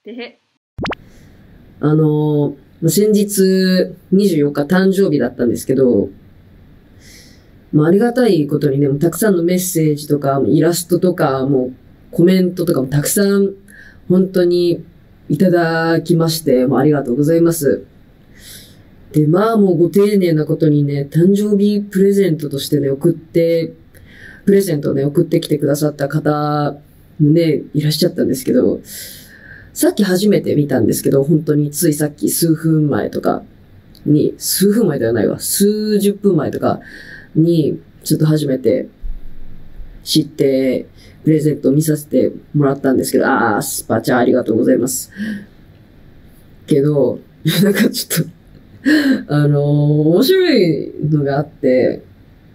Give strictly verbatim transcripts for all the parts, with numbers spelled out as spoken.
てへ。 あのー、先日にじゅうよっか誕生日だったんですけど、まあ、ありがたいことにね、もうたくさんのメッセージとか、イラストとか、もうコメントとかもたくさん本当にいただきまして、もうありがとうございます。で、まあもうご丁寧なことにね、誕生日プレゼントとしてね、送って、プレゼントをね、送ってきてくださった方もね、いらっしゃったんですけど、さっき初めて見たんですけど、本当についさっき数分前とかに、数分前ではないわ、数十分前とかに、ちょっと初めて知って、プレゼントを見させてもらったんですけど、あー、スパチャありがとうございます。けど、なんかちょっと、あのー、面白いのがあって、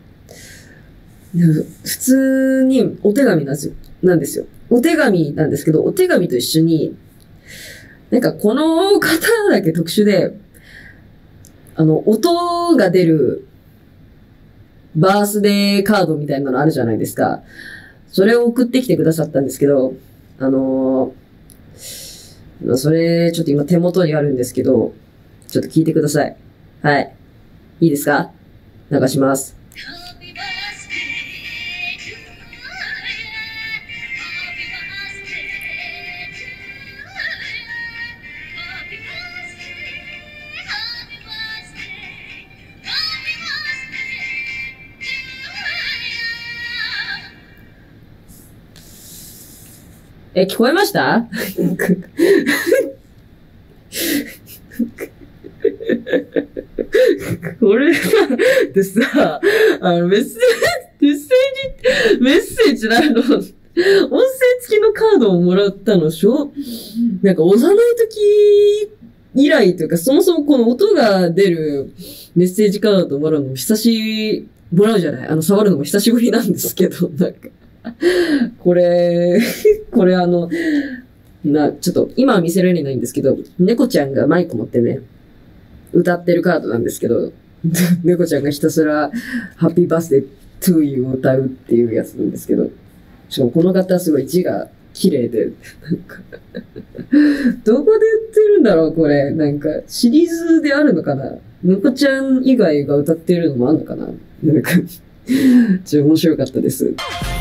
普通にお手紙なんですよ。なんですよ。お手紙なんですけど、お手紙と一緒に、なんかこの方だけ特殊で、あの、音が出るバースデーカードみたいなのあるじゃないですか。それを送ってきてくださったんですけど、あのー、それちょっと今手元にあるんですけど、ちょっと聞いてください。はい。いいですか？流します。え、聞こえました？これでさ、あの、メッセージ、メッセージ、メッセージなの、音声付きのカードをもらったのしょ？なんか幼い時以来というか、そもそもこの音が出るメッセージカードをもらうのも久し、もらうじゃないあの、触るのも久しぶりなんですけど、なんか、これ、これあの、な、ちょっと今は見せられないんですけど、猫ちゃんがマイク持ってね、歌ってるカードなんですけど、猫ちゃんがひたすら、ハッピーバースデートゥーユーを歌うっていうやつなんですけど、しかもこの方すごい字が綺麗で、なんかどこで売ってるんだろうこれ。なんか、シリーズであるのかな？猫ちゃん以外が歌ってるのもあるのかな？なんか、ちょっと面白かったです。